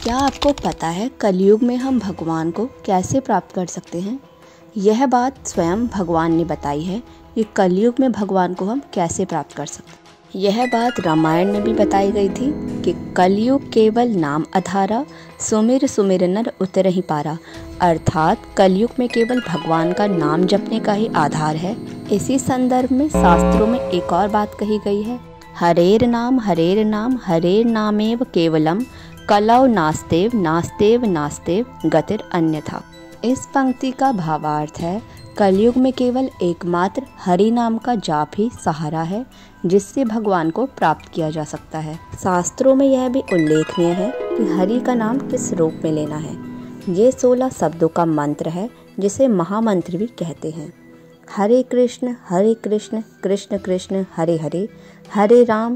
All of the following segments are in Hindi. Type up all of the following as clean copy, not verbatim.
क्या आपको पता है कलयुग में हम भगवान को कैसे प्राप्त कर सकते हैं? यह बात स्वयं भगवान ने बताई है कि कलयुग में भगवान को हम कैसे प्राप्त कर सकते हैं। यह बात रामायण में भी बताई गई थी कि कलयुग केवल नाम आधारा, सुमिर सुमिर नर उतरहि पारा। अर्थात कलयुग में केवल भगवान का नाम जपने का ही आधार है। इसी संदर्भ में शास्त्रों में एक और बात कही गई है, हरेर नाम हरेर नामेव केवलम कलौ नास्तेव नास्तेव नास्तेव गतिर अन्यथा। इस पंक्ति का भावार्थ है, कलयुग में केवल एकमात्र हरि नाम का जाप ही सहारा है जिससे भगवान को प्राप्त किया जा सकता है। शास्त्रों में यह भी उल्लेखनीय है कि हरि का नाम किस रूप में लेना है। ये 16 शब्दों का मंत्र है जिसे महामंत्र भी कहते हैं। हरे कृष्ण कृष्ण कृष्ण हरे हरे, हरे राम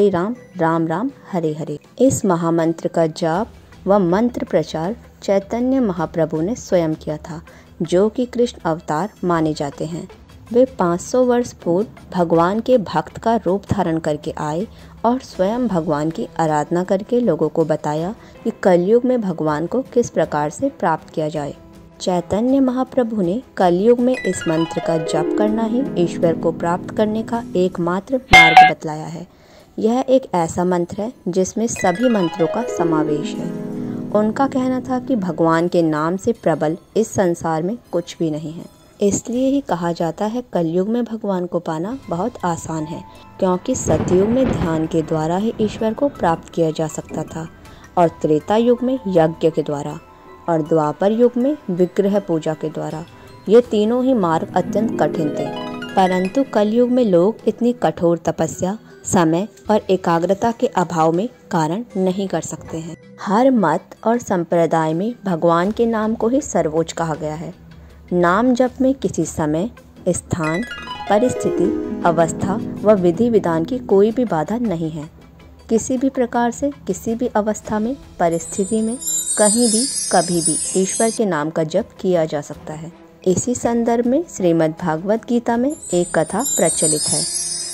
राम राम हरे हरे। इस महामंत्र का जाप व मंत्र प्रचार चैतन्य महाप्रभु ने स्वयं किया था, जो कि कृष्ण अवतार माने जाते हैं। वे 500 वर्ष पूर्व भगवान के भक्त का रूप धारण करके आए और स्वयं भगवान की आराधना करके लोगों को बताया कि कलयुग में भगवान को किस प्रकार से प्राप्त किया जाए। चैतन्य महाप्रभु ने कलयुग में इस मंत्र का जप करना ही ईश्वर को प्राप्त करने का एकमात्र मार्ग बतलाया है। यह एक ऐसा मंत्र है जिसमें सभी मंत्रों का समावेश है। उनका कहना था कि भगवान के नाम से प्रबल इस संसार में कुछ भी नहीं है। इसलिए ही कहा जाता है कलयुग में भगवान को पाना बहुत आसान है, क्योंकि सतयुग में ध्यान के द्वारा ही ईश्वर को प्राप्त किया जा सकता था और त्रेता युग में यज्ञ के द्वारा और द्वापर युग में विग्रह पूजा के द्वारा। ये तीनों ही मार्ग अत्यंत कठिन थे, परंतु कलयुग में लोग इतनी कठोर तपस्या, समय और एकाग्रता के अभाव में कारण नहीं कर सकते हैं। हर मत और संप्रदाय में भगवान के नाम को ही सर्वोच्च कहा गया है। नाम जप में किसी समय, स्थान, परिस्थिति, अवस्था व विधि विधान की कोई भी बाधा नहीं है। किसी भी प्रकार से, किसी भी अवस्था में, परिस्थिति में, कहीं भी, कभी भी ईश्वर के नाम का जप किया जा सकता है। इसी संदर्भ में श्रीमद् भागवत गीता में एक कथा प्रचलित है।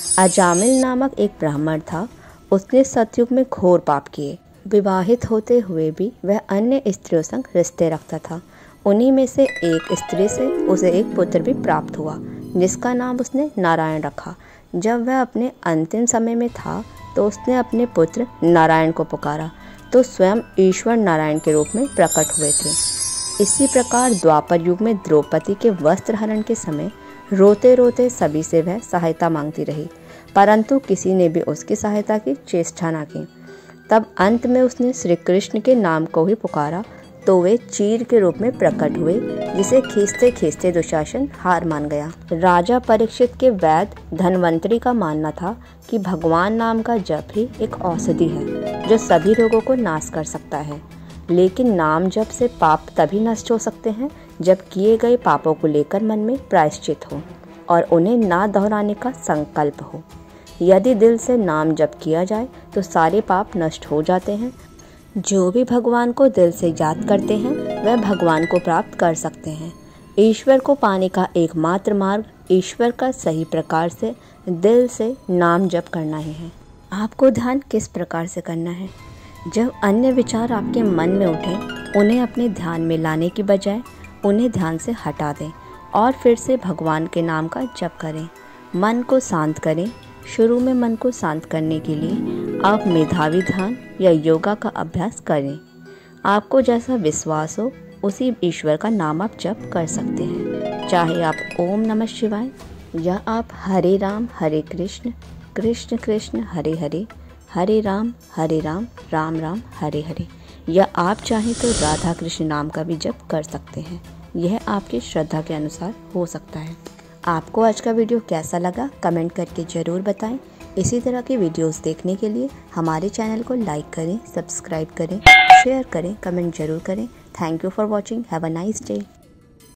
अजामिल नामक एक ब्राह्मण था। उसने सतयुग में घोर पाप किए। विवाहित होते हुए भी वह अन्य स्त्रियों संग रिश्ते रखता था। उन्हीं में से एक स्त्री से उसे एक पुत्र भी प्राप्त हुआ, जिसका नाम उसने नारायण रखा। जब वह अपने अंतिम समय में था तो उसने अपने पुत्र नारायण को पुकारा तो स्वयं ईश्वर नारायण के रूप में प्रकट हुए थे। इसी प्रकार द्वापर युग में द्रौपदी के वस्त्र हरण के समय रोते रोते सभी से वह सहायता मांगती रही, परंतु किसी ने भी उसकी सहायता की चेष्टा न की। तब अंत में उसने श्री कृष्ण के नाम को ही पुकारा तो वे चीर के रूप में प्रकट हुए, जिसे खींचते खींचते दुशासन हार मान गया। राजा परीक्षित के वैद्य धन्वंतरी का मानना था कि भगवान नाम का जप ही एक औषधि है जो सभी रोगों को नाश कर सकता है। लेकिन नाम जप से पाप तभी नष्ट हो सकते हैं जब किए गए पापों को लेकर मन में प्रायश्चित हो और उन्हें ना दोहराने का संकल्प हो। यदि दिल से नाम जप किया जाए तो सारे पाप नष्ट हो जाते हैं। जो भी भगवान को दिल से याद करते हैं वह भगवान को प्राप्त कर सकते हैं। ईश्वर को पाने का एकमात्र मार्ग ईश्वर का सही प्रकार से दिल से नाम जप करना ही है। आपको ध्यान किस प्रकार से करना है? जब अन्य विचार आपके मन में उठें, उन्हें अपने ध्यान में लाने की बजाय उन्हें ध्यान से हटा दें और फिर से भगवान के नाम का जप करें। मन को शांत करें। शुरू में मन को शांत करने के लिए आप मेधावी ध्यान या योगा का अभ्यास करें। आपको जैसा विश्वास हो उसी ईश्वर का नाम आप जप कर सकते हैं, चाहे आप ओम नमः शिवाय या आप हरे राम कृष्ण कृष्ण हरे हरे, हरे राम राम राम हरे हरे, या आप चाहें तो राधा कृष्ण नाम का भी जप कर सकते हैं। यह आपकी श्रद्धा के अनुसार हो सकता है। आपको आज का वीडियो कैसा लगा कमेंट करके ज़रूर बताएं। इसी तरह के वीडियोस देखने के लिए हमारे चैनल को लाइक करें, सब्सक्राइब करें, शेयर करें, कमेंट जरूर करें। Thank you for watching. Have a nice day.